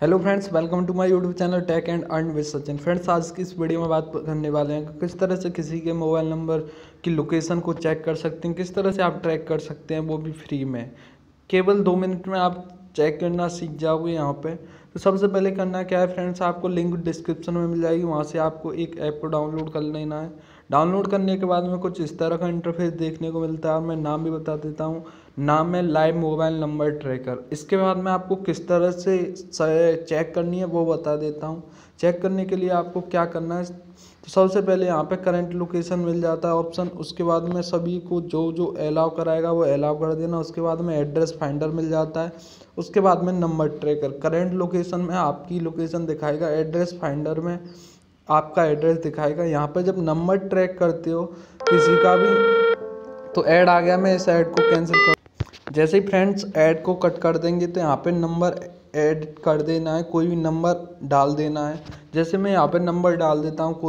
Hello friends, welcome to my YouTube channel tech and earn with Sachin. Friends, आज की इस video में बात करने वाले हैं कि किस तरह से किसी के मोबाइल नंबर की लोकेशन को चेक कर सकते हैं, किस तरह से आप ट्रैक कर सकते हैं, वो भी फ्री में। केवल 2 मिनट में आप चेक करना सीख जाओगे यहाँ पे। तो सबसे पहले करना क्या है फ्रेंड्स, आपको लिंक डिस्क्रिप्शन में मिल जाएगी, वहाँ से आपको एक ऐप को डाउनलोड कर लेना है। डाउनलोड करने के बाद में कुछ इस तरह का इंटरफेस देखने को मिलता है। मैं नाम भी बता देता हूँ, नाम है लाइव मोबाइल नंबर ट्रैकर। इसके बाद में आपको किस तरह से चेक करनी है वो बता देता हूँ। चेक करने के लिए आपको क्या करना है, तो सबसे पहले यहाँ पे करंट लोकेशन मिल जाता है ऑप्शन। उसके बाद में सभी को जो जो अलाउ कराएगा वो अलाउ कर देना। उसके बाद में एड्रेस फाइंडर मिल जाता है। उसके बाद में नंबर ट्रैकर, करंट लोकेशन में आपकी लोकेशन दिखाएगा, एड्रेस फाइंडर में आपका एड्रेस दिखाएगा। यहाँ पे जब नंबर ट्रैक करते हो किसी का भी तो ऐड आ गया, मैं इस ऐड को कैंसिल कर। जैसे ही फ्रेंड्स ऐड को कट कर देंगे तो यहाँ पे नंबर ऐड कर देना है, कोई भी नंबर डाल देना है। जैसे मैं यहाँ पे नंबर डाल देता हूँ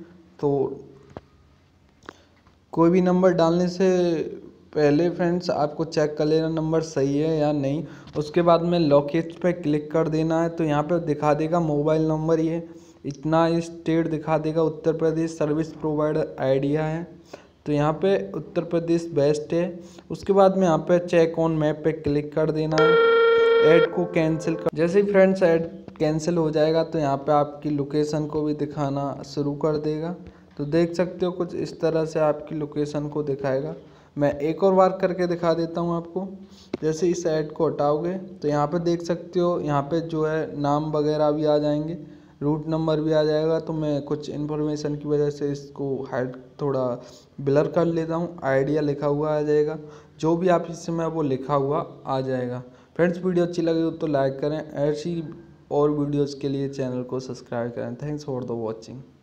कोई भी नंबर डालने से पहले फ्रेंड्स आपको चेक कर लेना नंबर सही है या नहीं। उसके बाद में लोकेट पे क्लिक कर देना है, तो यहाँ पे दिखा देगा मोबाइल नंबर, ये इतना स्टेट दिखा देगा, Uttar Pradesh service provider Idea है। तो यहाँ पे उत्तर प्रदेश बेस्ट है। उसके बाद में यहाँ पे चेक ऑन मैप पे क्लिक कर देना है, ऐड को कैंसिल कर। जैसे ही फ्रेंड्स ऐड कैंसिल हो जाएगा तो यहाँ पे आपकी लोकेशन को भी दिखाना शुरू कर देगा। तो देख सकते हो कुछ इस तरह से आपकी लोकेशन को दिखाएगा। मैं एक और बार करके दिखा देता हूँ आपको। जैसे इस ऐड को हटाओगे तो यहाँ पे देख सकते हो, यहाँ पे जो है नाम वगैरह भी आ जाएंगे, रूट नंबर भी आ जाएगा। तो मैं कुछ इन्फॉर्मेशन की वजह से इसको हाइड थोड़ा ब्लर कर लेता हूँ, आइडिया लिखा हुआ आ जाएगा, जो भी आप इसमें वो लिखा हुआ आ जाएगा। फ्रेंड्स, वीडियो अच्छी लगी हो तो लाइक करें, ऐसी और वीडियोज़ के लिए चैनल को सब्सक्राइब करें। Thanks for the watching.